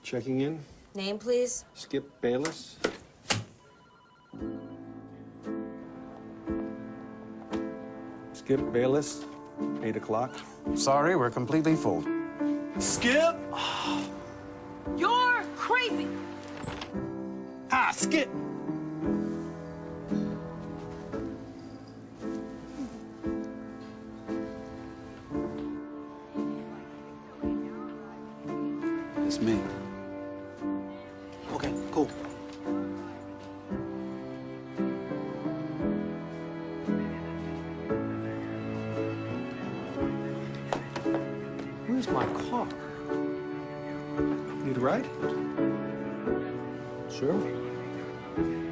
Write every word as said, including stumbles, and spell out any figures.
Checking in. Name, please. Skip Bayless. Skip Bayless, eight o'clock. Sorry, we're completely full. Skip! You're crazy. Ah, Skip! It's me. Okay, cool. Where's my car? Need a ride? Sure.